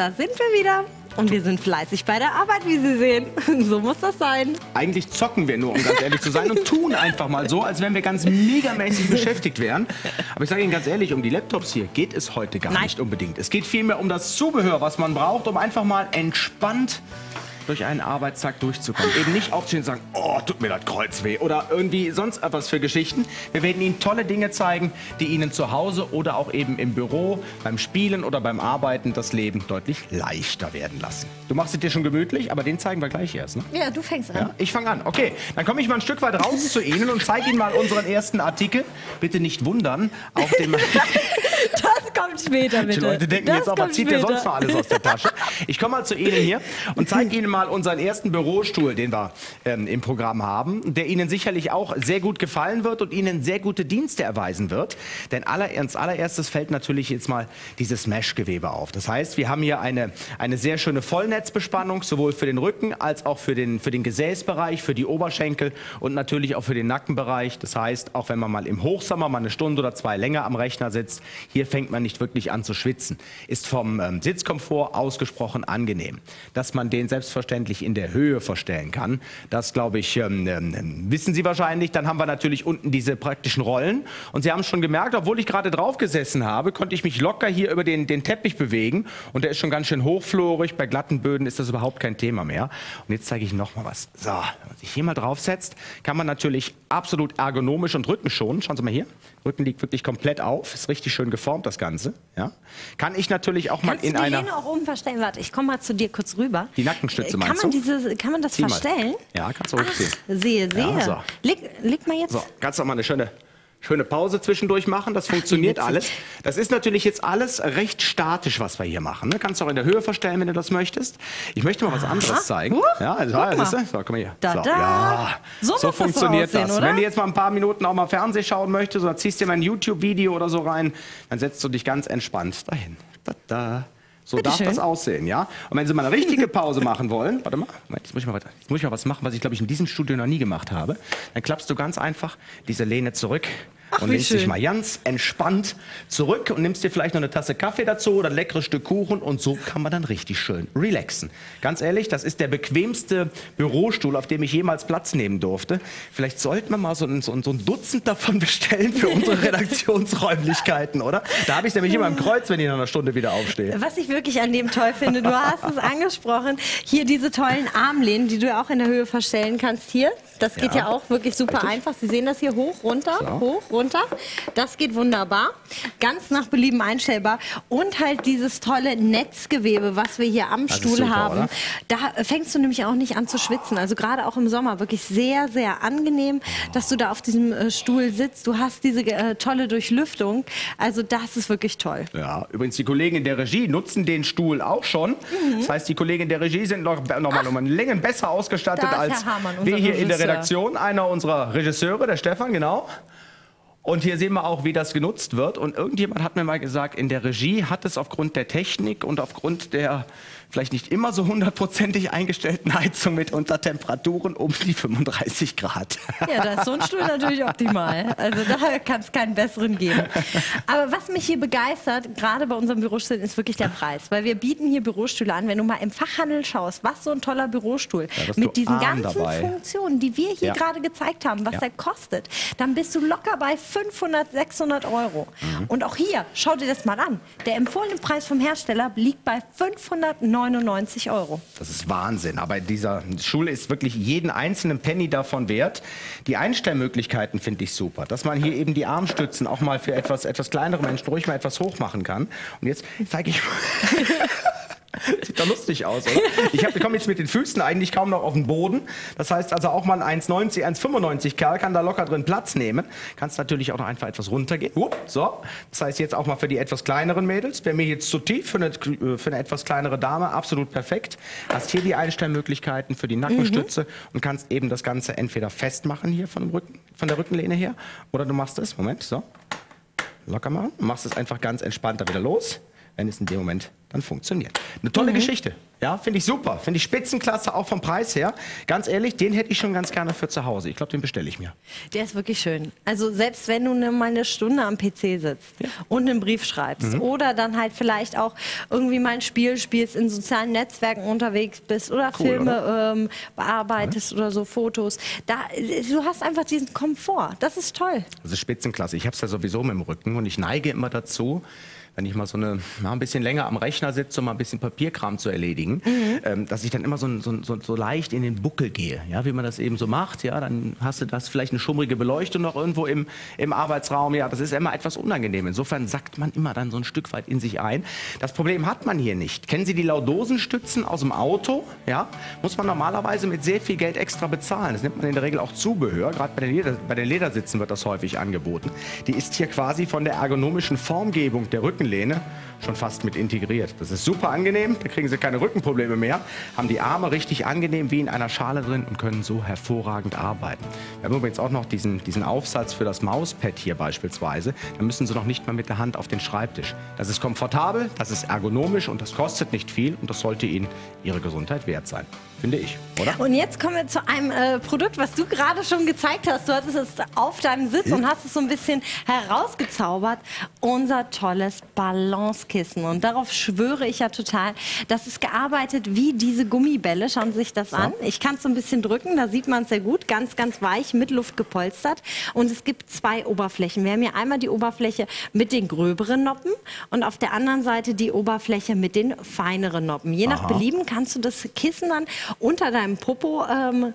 da sind wir wieder. Und wir sind fleißig bei der Arbeit, wie Sie sehen. So muss das sein. Eigentlich zocken wir nur, um ganz ehrlich zu sein, und tun einfach mal so, als wenn wir ganz megamäßig beschäftigt wären. Aber ich sage Ihnen ganz ehrlich, um die Laptops hier geht es heute gar nicht unbedingt. Es geht vielmehr um das Zubehör, was man braucht, um einfach mal entspannt durch einen Arbeitstag durchzukommen. Eben nicht aufstehen und sagen, oh, tut mir das Kreuz weh oder irgendwie sonst etwas für Geschichten. Wir werden Ihnen tolle Dinge zeigen, die Ihnen zu Hause oder auch eben im Büro, beim Spielen oder beim Arbeiten das Leben deutlich leichter werden lassen. Du machst es dir schon gemütlich, aber den zeigen wir gleich erst, ne? Ja, du fängst an. Ja, ich fange an. Okay, dann komme ich mal ein Stück weit raus zu Ihnen und zeige Ihnen mal unseren ersten Artikel. Bitte nicht wundern, auf dem... Das kommt später, bitte. Die Leute denken jetzt auch, was zieht der sonst noch alles aus der Tasche? Ich komme mal zu Ihnen hier und zeige Ihnen mal unseren ersten Bürostuhl, den wir im Programm haben, der Ihnen sicherlich auch sehr gut gefallen wird und Ihnen sehr gute Dienste erweisen wird. Denn als allererstes fällt natürlich jetzt mal dieses Mesh-Gewebe auf. Das heißt, wir haben hier eine sehr schöne Vollnetzbespannung, sowohl für den Rücken als auch für den Gesäßbereich, für die Oberschenkel und natürlich auch für den Nackenbereich. Das heißt, auch wenn man mal im Hochsommer mal eine Stunde oder zwei länger am Rechner sitzt, hier fängt man nicht wirklich an zu schwitzen. Ist vom Sitzkomfort ausgesprochen angenehm. Dass man den selbstverständlich in der Höhe verstellen kann, das glaube ich, wissen Sie wahrscheinlich. Dann haben wir natürlich unten diese praktischen Rollen. Und Sie haben es schon gemerkt, obwohl ich gerade drauf gesessen habe, konnte ich mich locker hier über den Teppich bewegen. Und der ist schon ganz schön hochflorig. Bei glatten Böden ist das überhaupt kein Thema mehr. Und jetzt zeige ich noch mal was. So, wenn man sich hier mal draufsetzt, kann man natürlich absolut ergonomisch und rückenschonend. Schauen Sie mal hier. Rücken liegt wirklich komplett auf. Ist richtig schön geformt, das Ganze. Ja. Kann ich natürlich auch mal in einer... Kannst du die Lehne auch oben verstellen? Warte, ich komme mal zu dir kurz rüber. Die Nackenstütze meinst du? Kann man das verstellen? Ja, kannst du hochziehen. Sehe. Ja, so. Leg mal jetzt... So, kannst du auch mal eine schöne Pause zwischendurch machen, das funktioniert alles. Das ist natürlich jetzt alles recht statisch, was wir hier machen. Ne? Kannst du auch in der Höhe verstellen, wenn du das möchtest. Ich möchte mal was anderes zeigen. Ja, so, guck mal hier. Da, so, da. Ja. So funktioniert das. Oder? Wenn du jetzt mal ein paar Minuten auch mal Fernsehen schauen möchtest oder ziehst dir mal ein YouTube-Video oder so rein, dann setzt du dich ganz entspannt dahin. So darf das aussehen, ja? Und wenn Sie mal eine richtige Pause machen wollen, warte mal, jetzt muss ich mal was machen, was ich, glaube ich, in diesem Studio noch nie gemacht habe. Dann klappst du ganz einfach diese Lehne zurück und lehnst dich mal ganz entspannt zurück und nimmst dir vielleicht noch eine Tasse Kaffee dazu oder ein leckeres Stück Kuchen und so kann man dann richtig schön relaxen. Ganz ehrlich, das ist der bequemste Bürostuhl, auf dem ich jemals Platz nehmen durfte. Vielleicht sollten wir mal so ein Dutzend davon bestellen für unsere Redaktionsräumlichkeiten, oder? Da habe ich nämlich immer im Kreuz, wenn ich nach einer Stunde wieder aufstehe. Was ich wirklich an dem toll finde, du hast es angesprochen, hier diese tollen Armlehnen, die du ja auch in der Höhe verstellen kannst hier. Das geht ja auch wirklich super einfach. Sie sehen das hier hoch, runter, hoch, runter. Das geht wunderbar. Ganz nach Belieben einstellbar. Und halt dieses tolle Netzgewebe, was wir hier am Stuhl super, haben. oder? Da fängst du nämlich auch nicht an zu schwitzen. Also gerade auch im Sommer wirklich sehr, sehr angenehm, dass du da auf diesem Stuhl sitzt. Du hast diese tolle Durchlüftung. Also das ist wirklich toll. Ja, übrigens die Kollegen in der Regie nutzen den Stuhl auch schon. Das heißt, die Kollegen in der Regie sind noch mal um ein Längen besser ausgestattet als wir hier in der Redaktion. Einer unserer Regisseure, der Stefan, genau. Und hier sehen wir auch, wie das genutzt wird. Und irgendjemand hat mir mal gesagt, in der Regie hat es aufgrund der Technik und aufgrund der vielleicht nicht immer so hundertprozentig eingestellten Heizung mitunter Temperaturen um die 35 Grad. Ja, da ist so ein Stuhl natürlich optimal. Also da kann es keinen besseren geben. Aber was mich hier begeistert, gerade bei unserem Bürostuhl, ist wirklich der Preis. Weil wir bieten hier Bürostühle an. Wenn du mal im Fachhandel schaust, was so ein toller Bürostuhl mit diesen ganzen Funktionen, die wir hier gerade gezeigt haben, was der kostet, dann bist du locker bei 500, 600 Euro. Und auch hier, schau dir das mal an. Der empfohlene Preis vom Hersteller liegt bei 599 Euro. Das ist Wahnsinn. Aber dieser Stuhl ist wirklich jeden einzelnen Penny davon wert. Die Einstellmöglichkeiten finde ich super. Dass man hier eben die Armstützen auch mal für etwas kleinere Menschen ruhig mal etwas hoch machen kann. Und jetzt zeige ich mal. Sieht doch lustig aus, oder? Ich komme jetzt mit den Füßen eigentlich kaum noch auf den Boden. Das heißt also auch mal ein 1,90, 1,95 Kerl kann da locker drin Platz nehmen. Kannst natürlich auch noch einfach etwas runtergehen. So. Das heißt jetzt auch mal für die etwas kleineren Mädels. Wäre mir jetzt zu tief für eine etwas kleinere Dame. Absolut perfekt. Hast hier die Einstellmöglichkeiten für die Nackenstütze und kannst eben das Ganze entweder festmachen hier von der Rückenlehne her. Oder du machst es, Moment, so. Locker machen. Machst es einfach ganz entspannt da wieder los. wenn es in dem Moment dann funktioniert. Eine tolle Geschichte. Ja, finde ich super. Finde ich Spitzenklasse, auch vom Preis her. Ganz ehrlich, den hätte ich schon ganz gerne für zu Hause. Ich glaube, den bestelle ich mir. Der ist wirklich schön. Also selbst wenn du mal eine Stunde am PC sitzt und einen Brief schreibst oder dann halt vielleicht auch irgendwie mal ein Spiel spielst, in sozialen Netzwerken unterwegs bist oder cool, Filme bearbeitest oder so Fotos. Du hast einfach diesen Komfort. Das ist toll. Das ist Spitzenklasse. Ich habe es ja sowieso mit dem Rücken und ich neige immer dazu, wenn ich mal ein bisschen länger am Rechner sitze, um mal ein bisschen Papierkram zu erledigen, dass ich dann immer so leicht in den Buckel gehe, ja, wie man das eben so macht. Ja, dann hast du das vielleicht eine schummrige Beleuchtung noch irgendwo im Arbeitsraum. Ja, das ist immer etwas unangenehm. Insofern sackt man immer dann so ein Stück weit in sich ein. Das Problem hat man hier nicht. Kennen Sie die Lordosenstützen aus dem Auto? Ja, muss man normalerweise mit sehr viel Geld extra bezahlen. Das nimmt man in der Regel auch Zubehör. Gerade bei den Ledersitzen wird das häufig angeboten. Die ist hier quasi von der ergonomischen Formgebung der Rückenlehne schon fast mit integriert. Das ist super angenehm, da kriegen Sie keine Rückenprobleme mehr, haben die Arme richtig angenehm wie in einer Schale drin und können so hervorragend arbeiten. Wir haben übrigens auch noch diesen Aufsatz für das Mauspad hier beispielsweise. Da müssen Sie noch nicht mal mit der Hand auf den Schreibtisch. Das ist komfortabel, das ist ergonomisch und das kostet nicht viel und das sollte Ihnen Ihre Gesundheit wert sein. Finde ich, oder? Und jetzt kommen wir zu einem Produkt, was du gerade schon gezeigt hast. Du hattest es auf deinem Sitz und hast es so ein bisschen herausgezaubert. Unser tolles Balancekissen. Und darauf schwöre ich ja total. Das ist gearbeitet wie diese Gummibälle. Schauen Sie sich das an. Ich kann es so ein bisschen drücken, da sieht man es sehr gut. Ganz, ganz weich, mit Luft gepolstert. Und es gibt zwei Oberflächen. Wir haben hier einmal die Oberfläche mit den gröberen Noppen und auf der anderen Seite die Oberfläche mit den feineren Noppen. Je nach Belieben kannst du das Kissen dann unter deinem Popo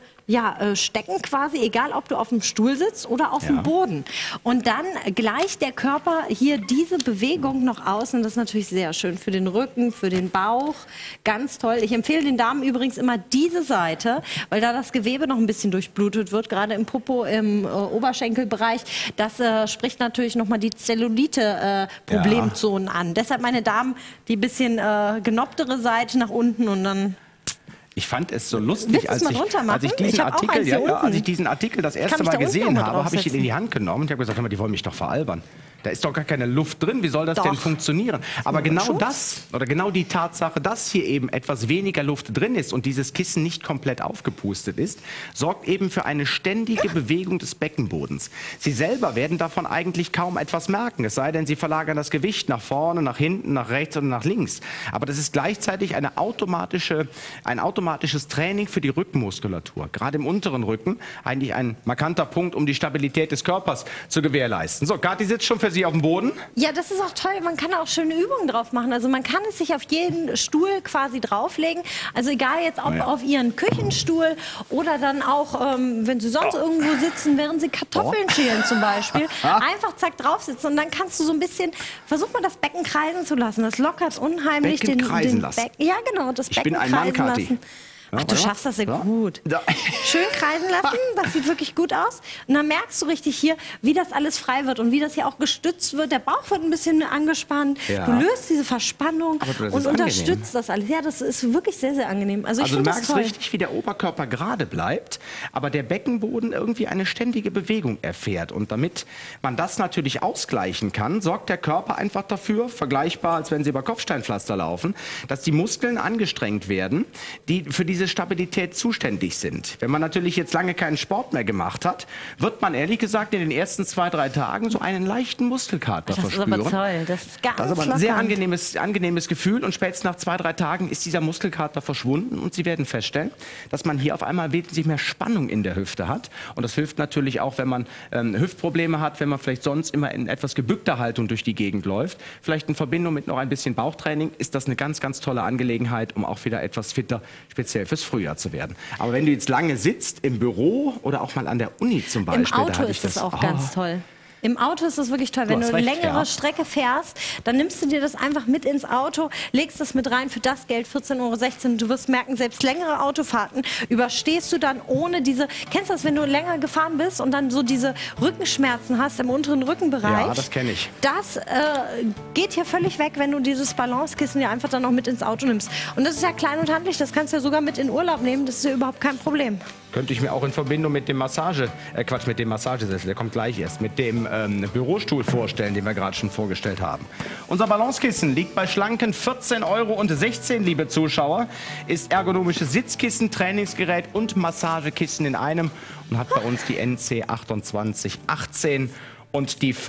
stecken quasi, egal ob du auf dem Stuhl sitzt oder auf dem Boden. Und dann gleicht der Körper hier diese Bewegung noch aus und das ist natürlich sehr schön für den Rücken, für den Bauch. Ganz toll. Ich empfehle den Damen übrigens immer diese Seite, weil da das Gewebe noch ein bisschen durchblutet wird, gerade im Popo, im Oberschenkelbereich. Das spricht natürlich nochmal die Zellulite-Problemzonen an. Deshalb, meine Damen, die bisschen genopptere Seite nach unten und dann... Ich fand es so lustig, als ich diesen Artikel das erste Mal gesehen habe, habe ich ihn in die Hand genommen und habe gesagt, hör mal, die wollen mich doch veralbern. Da ist doch gar keine Luft drin, wie soll das denn funktionieren? Aber genau das, oder genau die Tatsache, dass hier eben etwas weniger Luft drin ist und dieses Kissen nicht komplett aufgepustet ist, sorgt eben für eine ständige Bewegung des Beckenbodens. Sie selber werden davon eigentlich kaum etwas merken, es sei denn, Sie verlagern das Gewicht nach vorne, nach hinten, nach rechts oder nach links. Aber das ist gleichzeitig ein automatisches Training für die Rückenmuskulatur. Gerade im unteren Rücken eigentlich ein markanter Punkt, um die Stabilität des Körpers zu gewährleisten. So, Kathi sitzt schon für Sie auf dem Boden. Ja, das ist auch toll. Man kann auch schöne Übungen drauf machen. Also man kann es sich auf jeden Stuhl quasi drauflegen. Also egal jetzt ob auf Ihren Küchenstuhl oder dann auch, wenn Sie sonst irgendwo sitzen, während Sie Kartoffeln schälen zum Beispiel. Einfach zack drauf sitzen und dann kannst du so ein bisschen, versuch mal das Becken kreisen zu lassen. Das lockert unheimlich Becken kreisen lassen. Ja, genau, das Becken kreisen lassen. Ich bin ein Mann, Kathi. Ach, du schaffst das sehr gut. Schön kreisen lassen, das sieht wirklich gut aus. Und dann merkst du richtig hier, wie das alles frei wird und wie das hier auch gestützt wird. Der Bauch wird ein bisschen angespannt. Du löst diese Verspannung und unterstützt das alles. Ja, das ist wirklich sehr, sehr angenehm. Also du merkst richtig, wie der Oberkörper gerade bleibt, aber der Beckenboden irgendwie eine ständige Bewegung erfährt. Und damit man das natürlich ausgleichen kann, sorgt der Körper einfach dafür, vergleichbar, als wenn Sie über Kopfsteinpflaster laufen, dass die Muskeln angestrengt werden, die für diese Stabilität zuständig sind. Wenn man natürlich jetzt lange keinen Sport mehr gemacht hat, wird man ehrlich gesagt in den ersten 2-3 Tagen so einen leichten Muskelkater verspüren. Das ist aber toll. Das ist ganz aber ein sehr angenehmes Gefühl und spätestens nach 2-3 Tagen ist dieser Muskelkater verschwunden und Sie werden feststellen, dass man hier auf einmal wesentlich mehr Spannung in der Hüfte hat und das hilft natürlich auch, wenn man Hüftprobleme hat, wenn man vielleicht sonst immer in etwas gebückter Haltung durch die Gegend läuft. Vielleicht in Verbindung mit noch ein bisschen Bauchtraining ist das eine ganz, ganz tolle Angelegenheit, um auch wieder etwas fitter, speziell fürs Frühjahr zu werden. Aber wenn du jetzt lange sitzt, im Büro oder auch mal an der Uni zum Beispiel. Im Auto ist das auch ganz toll. Im Auto ist das wirklich toll. Wenn du eine längere Strecke fährst, dann nimmst du dir das einfach mit ins Auto, legst das mit rein für das Geld, 14,16 €. Du wirst merken, selbst längere Autofahrten überstehst du dann ohne diese... Kennst du das, wenn du länger gefahren bist und dann so diese Rückenschmerzen hast im unteren Rückenbereich? Ja, das kenne ich. Das geht hier völlig weg, wenn du dieses Balancekissen dir einfach dann noch mit ins Auto nimmst. Und das ist ja klein und handlich, das kannst du ja sogar mit in Urlaub nehmen, das ist ja überhaupt kein Problem. Könnte ich mir auch in Verbindung mit dem Massagesessel, der kommt gleich erst, mit dem Bürostuhl vorstellen, den wir gerade schon vorgestellt haben. Unser Balancekissen liegt bei schlanken 14,16 €, liebe Zuschauer. Ist ergonomisches Sitzkissen, Trainingsgerät und Massagekissen in einem und hat bei uns die NC 2818 und die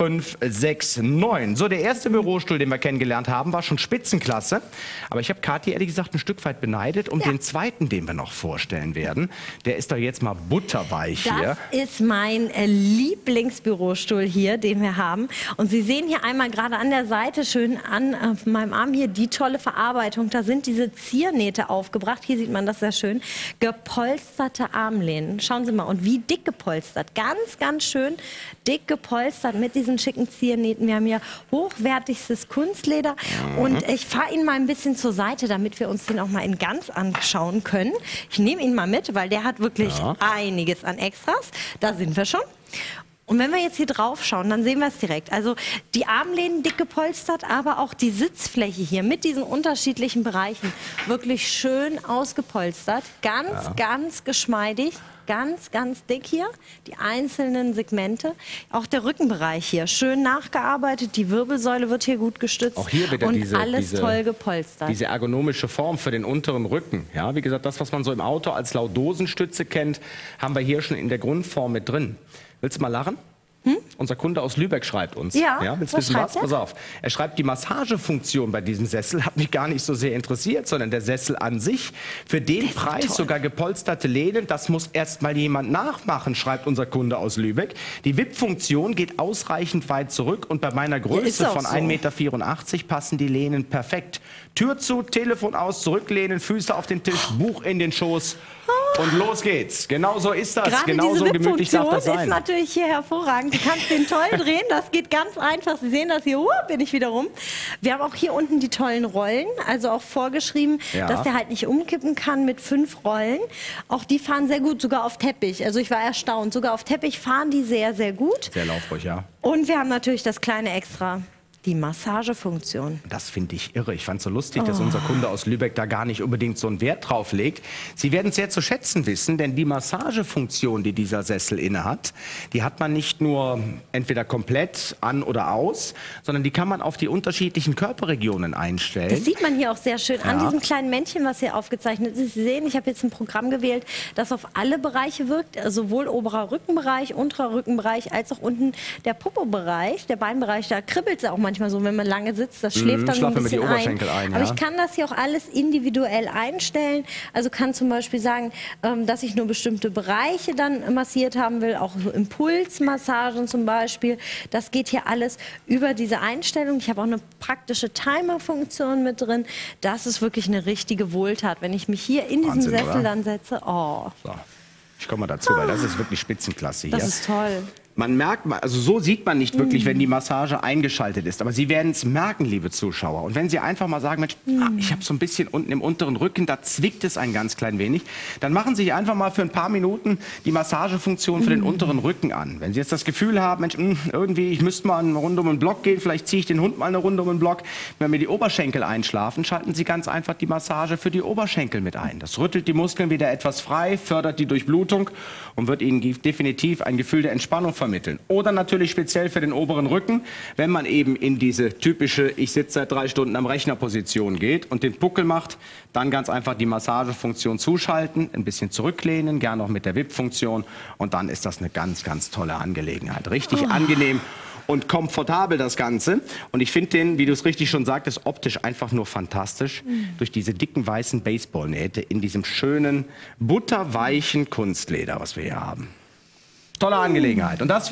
569. So, der erste Bürostuhl, den wir kennengelernt haben, war schon Spitzenklasse. Aber ich habe Kathi ehrlich gesagt ein Stück weit beneidet um den zweiten, den wir noch vorstellen werden. Der ist doch jetzt mal butterweich hier. Das ist mein Lieblingsbürostuhl hier, den wir haben. Und Sie sehen hier einmal gerade an der Seite schön an meinem Arm hier die tolle Verarbeitung. Da sind diese Ziernähte aufgebracht. Hier sieht man das sehr schön. Gepolsterte Armlehnen. Schauen Sie mal. Und wie dick gepolstert. Ganz, ganz schön dick gepolstert mit diesen schicken Ziernähten. Wir haben hier hochwertigstes Kunstleder. Und ich fahre ihn mal ein bisschen zur Seite, damit wir uns den auch mal in ganz anschauen können. Ich nehme ihn mal mit, weil der hat wirklich einiges an Extras. Da sind wir schon. Und wenn wir jetzt hier drauf schauen, dann sehen wir es direkt. Also die Armlehnen dick gepolstert, aber auch die Sitzfläche hier mit diesen unterschiedlichen Bereichen wirklich schön ausgepolstert. Ganz, ganz geschmeidig. Ganz, ganz dick hier, die einzelnen Segmente. Auch der Rückenbereich hier, schön nachgearbeitet. Die Wirbelsäule wird hier gut gestützt. Auch hier wieder und alles toll gepolstert. Diese ergonomische Form für den unteren Rücken. Ja, wie gesagt, das, was man so im Auto als Laudosenstütze kennt, haben wir hier schon in der Grundform mit drin. Willst du mal lachen? Unser Kunde aus Lübeck schreibt uns. Ja, willst du wissen was? Pass auf. Er schreibt, die Massagefunktion bei diesem Sessel hat mich gar nicht so sehr interessiert, sondern der Sessel an sich. Für den Preis sogar gepolsterte Lehnen, das muss erst mal jemand nachmachen, schreibt unser Kunde aus Lübeck. Die WIP-Funktion geht ausreichend weit zurück und bei meiner Größe von 1,84 Meter passen die Lehnen perfekt. Tür zu, Telefon aus, zurücklehnen, Füße auf den Tisch, Buch in den Schoß. Und los geht's. Genau so ist das. Gerade genau diese so gemütlich darf das sein. Ist natürlich hier hervorragend. Du kannst den toll drehen. Das geht ganz einfach. Sie sehen das hier. Bin ich wieder rum. Wir haben auch hier unten die tollen Rollen. Also auch vorgeschrieben, dass der halt nicht umkippen kann mit 5 Rollen. Auch die fahren sehr gut, sogar auf Teppich. Also ich war erstaunt. Sogar auf Teppich fahren die sehr, sehr gut. Sehr laufruhig, ja. Und wir haben natürlich das kleine Extra. Die Massagefunktion. Das finde ich irre. Ich fand es so lustig, dass unser Kunde aus Lübeck da gar nicht unbedingt so einen Wert drauf legt. Sie werden es sehr zu schätzen wissen, denn die Massagefunktion, die dieser Sessel inne hat, die hat man nicht nur entweder komplett an oder aus, sondern die kann man auf die unterschiedlichen Körperregionen einstellen. Das sieht man hier auch sehr schön an diesem kleinen Männchen, was hier aufgezeichnet ist. Sie sehen, ich habe jetzt ein Programm gewählt, das auf alle Bereiche wirkt, sowohl oberer Rückenbereich, unterer Rückenbereich, als auch unten der Popo-Bereich, der Beinbereich. Da kribbelt es auch manchmal so, wenn man lange sitzt, das schläft dann so ein bisschen ein. Aber ich kann das hier auch alles individuell einstellen. Also kann zum Beispiel sagen, dass ich nur bestimmte Bereiche dann massiert haben will, auch so Impulsmassagen zum Beispiel. Das geht hier alles über diese Einstellung. Ich habe auch eine praktische Timer-Funktion mit drin. Das ist wirklich eine richtige Wohltat, wenn ich mich hier in diesem Sessel dann setze. Oh. So. Ich komme mal dazu, weil das ist wirklich Spitzenklasse hier. Das ist toll. Man merkt, also so sieht man nicht wirklich, wenn die Massage eingeschaltet ist. Aber Sie werden es merken, liebe Zuschauer. Und wenn Sie einfach mal sagen, Mensch, ich habe so ein bisschen unten im unteren Rücken, da zwickt es ein ganz klein wenig, dann machen Sie sich einfach mal für ein paar Minuten die Massagefunktion für den unteren Rücken an. Wenn Sie jetzt das Gefühl haben, Mensch, irgendwie, ich müsste mal eine Runde um den Block gehen, vielleicht ziehe ich den Hund mal eine Runde um den Block. Wenn mir die Oberschenkel einschlafen, schalten Sie ganz einfach die Massage für die Oberschenkel mit ein. Das rüttelt die Muskeln wieder etwas frei, fördert die Durchblutung und wird Ihnen definitiv ein Gefühl der Entspannung vermitteln. Oder natürlich speziell für den oberen Rücken, wenn man eben in diese typische ich sitze seit 3 Stunden am Rechner-Position geht und den Buckel macht, dann ganz einfach die Massagefunktion zuschalten, ein bisschen zurücklehnen, gerne auch mit der WIP-Funktion und dann ist das eine ganz, ganz tolle Angelegenheit. Richtig angenehm und komfortabel das Ganze. Und ich finde den, wie du es richtig schon sagtest, optisch einfach nur fantastisch. Durch diese dicken weißen Baseballnähte in diesem schönen, butterweichen Kunstleder, was wir hier haben. Tolle Angelegenheit. Und das für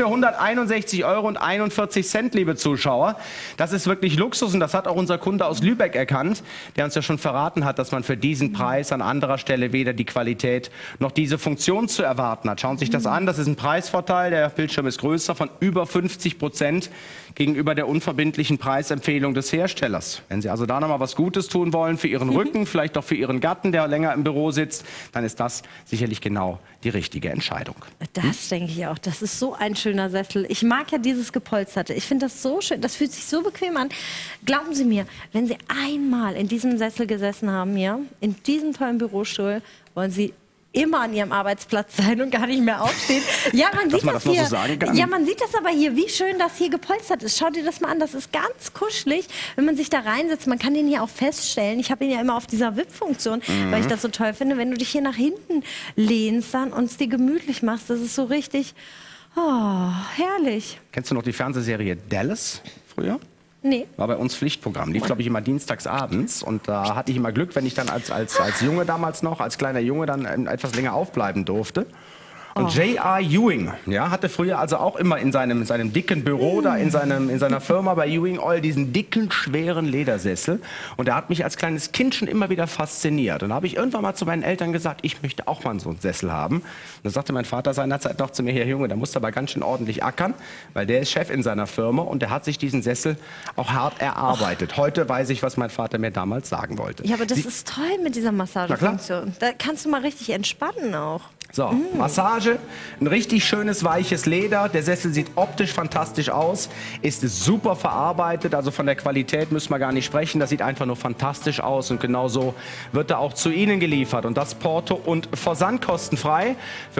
161,41 €, liebe Zuschauer. Das ist wirklich Luxus und das hat auch unser Kunde aus Lübeck erkannt, der uns ja schon verraten hat, dass man für diesen Preis an anderer Stelle weder die Qualität noch diese Funktion zu erwarten hat. Schauen Sie sich das an, das ist ein Preisvorteil, der Bildschirm ist größer, von über 50% gegenüber der unverbindlichen Preisempfehlung des Herstellers. Wenn Sie also da nochmal was Gutes tun wollen für Ihren Rücken, vielleicht auch für Ihren Gatten, der länger im Büro sitzt, dann ist das sicherlich genau die richtige Entscheidung. Das denke ich auch. Das ist so ein schöner Sessel. Ich mag ja dieses Gepolsterte. Ich finde das so schön. Das fühlt sich so bequem an. Glauben Sie mir, wenn Sie einmal in diesem Sessel gesessen haben, hier, in diesem tollen Bürostuhl, wollen Sie immer an ihrem Arbeitsplatz sein und gar nicht mehr aufstehen. Ja, man sieht das hier. Ja, man sieht das aber hier, wie schön das hier gepolstert ist. Schau dir das mal an, das ist ganz kuschelig, wenn man sich da reinsetzt. Man kann den hier auch feststellen. Ich habe ihn ja immer auf dieser VIP-Funktion, weil ich das so toll finde. Wenn du dich hier nach hinten lehnst dann und es dir gemütlich machst, das ist so richtig, oh, herrlich. Kennst du noch die Fernsehserie Dallas früher? Nee. War bei uns Pflichtprogramm. Lief, glaube ich, immer dienstags abends. Und da hatte ich immer Glück, wenn ich dann als Junge damals noch, als kleiner Junge dann etwas länger aufbleiben durfte. Und J.R. Ewing, ja, hatte früher also auch immer in seinem dicken Büro, da in seiner Firma bei Ewing Oil, diesen dicken, schweren Ledersessel. Und der hat mich als kleines Kind schon immer wieder fasziniert. Und da habe ich irgendwann mal zu meinen Eltern gesagt, ich möchte auch mal so einen Sessel haben. Und da sagte mein Vater seinerzeit noch zu mir, Herr Junge, da musst du aber ganz schön ordentlich ackern, weil der ist Chef in seiner Firma und der hat sich diesen Sessel auch hart erarbeitet. Heute weiß ich, was mein Vater mir damals sagen wollte. Ja, aber das ist toll mit dieser Massagefunktion. Da kannst du mal richtig entspannen auch. So, Massage, ein richtig schönes, weiches Leder. Der Sessel sieht optisch fantastisch aus, ist super verarbeitet, also von der Qualität müssen wir gar nicht sprechen. Das sieht einfach nur fantastisch aus und genauso wird er auch zu Ihnen geliefert. Und das Porto und Versand kostenfrei. Für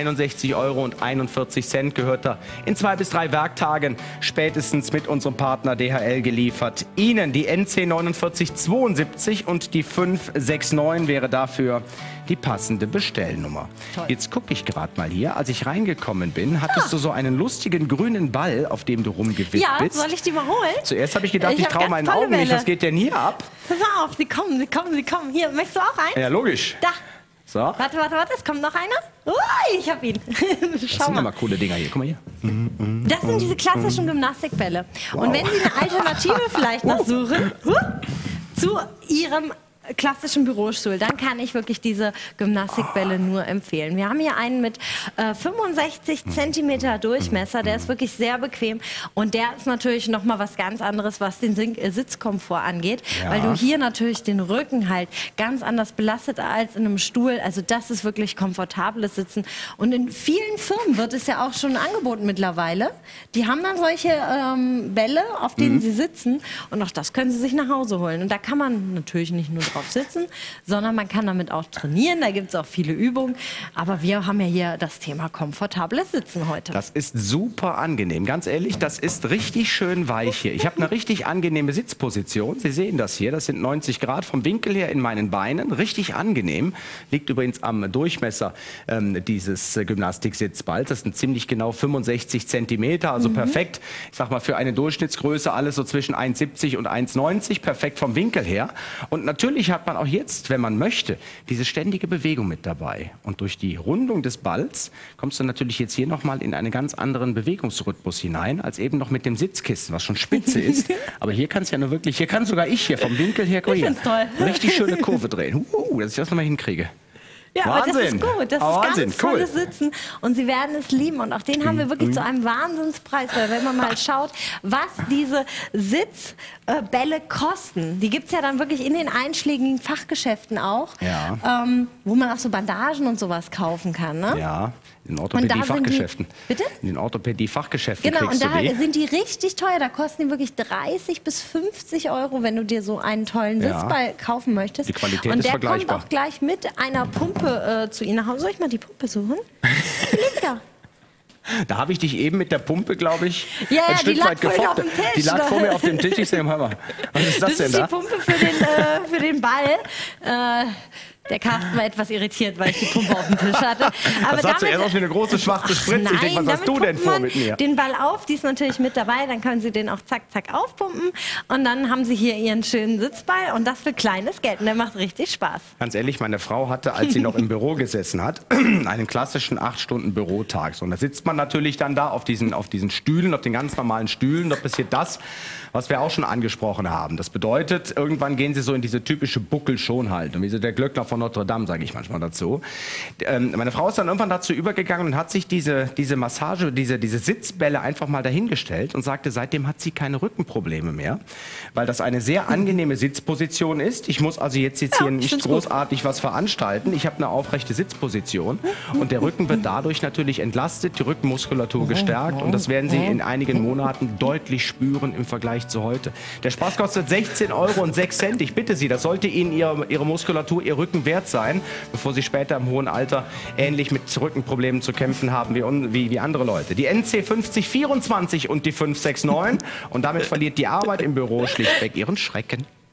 161,41 € gehört er in 2 bis 3 Werktagen spätestens mit unserem Partner DHL geliefert. Ihnen die NC 4972 und die 569 wäre dafür die passende Bestellnummer. Toll. Jetzt gucke ich gerade mal hier. Als ich reingekommen bin, hattest du so einen lustigen grünen Ball, auf dem du rumgewippt bist. Ja, soll ich die mal holen? Zuerst habe ich gedacht, ich traue meinen Augen nicht. Was geht denn hier ab? Pass auf, sie kommen. Hier, möchtest du auch einen? Ja, logisch. Da. So. Warte, es kommt noch einer. Ui, ich hab ihn. Schau mal. Coole Dinger hier. Guck mal hier. Das sind diese klassischen Gymnastikbälle. Wow. Und wenn Sie eine Alternative vielleicht noch suchen zu Ihrem klassischen Bürostuhl, dann kann ich wirklich diese Gymnastikbälle nur empfehlen. Wir haben hier einen mit 65 cm Durchmesser, der ist wirklich sehr bequem und der ist natürlich noch mal was ganz anderes, was den Sitzkomfort angeht, weil du hier natürlich den Rücken halt ganz anders belastet als in einem Stuhl. Also das ist wirklich komfortables Sitzen und in vielen Firmen wird es ja auch schon angeboten mittlerweile. Die haben dann solche Bälle, auf denen sie sitzen und auch das können sie sich nach Hause holen und da kann man natürlich nicht nur drauf sitzen, sondern man kann damit auch trainieren. Da gibt es auch viele Übungen. Aber wir haben ja hier das Thema komfortables Sitzen heute. Das ist super angenehm. Ganz ehrlich, das ist richtig schön weich hier. Ich habe eine richtig angenehme Sitzposition. Sie sehen das hier. Das sind 90 Grad vom Winkel her in meinen Beinen. Richtig angenehm. Liegt übrigens am Durchmesser dieses Gymnastiksitzballs. Das sind ziemlich genau 65 Zentimeter. Also perfekt. Ich sag mal, für eine Durchschnittsgröße alles so zwischen 1,70 und 1,90. Perfekt vom Winkel her. Und natürlich hat man auch jetzt, wenn man möchte, diese ständige Bewegung mit dabei. Und durch die Rundung des Balls kommst du natürlich jetzt hier nochmal in einen ganz anderen Bewegungsrhythmus hinein, als eben noch mit dem Sitzkissen, was schon spitze ist. Aber hier kann es ja nur wirklich, hier kann sogar ich hier vom Winkel her, guck hier, eine richtig schöne Kurve drehen. Dass ich das nochmal hinkriege. Ja, Wahnsinn. Aber das ist gut. Das ist Wahnsinn. Ganz tolles Sitzen. Und Sie werden es lieben. Und auch den haben wir wirklich zu einem Wahnsinnspreis. Weil wenn man mal schaut, was diese Sitzbälle kosten, die gibt es ja dann wirklich in den einschlägigen Fachgeschäften auch, wo man auch so Bandagen und sowas kaufen kann. Ne? Ja, in Orthopädie-Fachgeschäften. Bitte? In den Orthopädie-Fachgeschäften genau, kriegst und da du die. sind die richtig teuer. Da kosten die wirklich 30 bis 50 €, wenn du dir so einen tollen Sitzball kaufen möchtest. Die Qualität und ist vergleichbar. Und der kommt auch gleich mit einer Pumpe zu Ihnen nach Hause. Soll ich mal die Pumpe suchen? Linker. Da habe ich dich eben mit der Pumpe, glaube ich, ein Stück weit gefochten. Die lag vor mir auf dem Tisch. Ich sage, hör mal, was ist das denn da? Das ist die Pumpe für den Ball. Der Carsten war etwas irritiert, weil ich die Pumpe auf dem Tisch hatte. Aber das sah zuerst aus wie eine große schwarze Spritze. Ich denke, was hast du denn vor mit mir? Den Ball auf, die ist natürlich mit dabei. Dann können Sie den auch zack, zack aufpumpen. Und dann haben Sie hier Ihren schönen Sitzball. Und das für kleines Geld. Und der macht richtig Spaß. Ganz ehrlich, meine Frau hatte, als sie noch im Büro gesessen hat, einen klassischen 8-Stunden-Bürotag. So, und da sitzt man natürlich dann da auf diesen Stühlen, auf den ganz normalen Stühlen. Da passiert das, was wir auch schon angesprochen haben. Das bedeutet, irgendwann gehen Sie so in diese typische Buckelschonhaltung. Wie so der Glöckner von Notre Dame, sage ich manchmal dazu. Meine Frau ist dann irgendwann dazu übergegangen und hat sich diese Massage, diese Sitzbälle einfach mal dahingestellt und sagte, seitdem hat sie keine Rückenprobleme mehr, weil das eine sehr angenehme Sitzposition ist. Ich muss also jetzt hier nicht großartig was veranstalten. Ich habe eine aufrechte Sitzposition und der Rücken wird dadurch natürlich entlastet, die Rückenmuskulatur gestärkt und das werden Sie in einigen Monaten deutlich spüren im Vergleich zu heute. Der Spaß kostet 16,06 €. Ich bitte Sie, das sollte Ihnen Ihre Muskulatur, Ihr Rücken Behandlung wert sein, bevor sie später im hohen Alter ähnlich mit Rückenproblemen zu kämpfen haben wie andere Leute. Die NC 5024 und die 569 und damit verliert die Arbeit im Büro schlichtweg ihren Schrecken.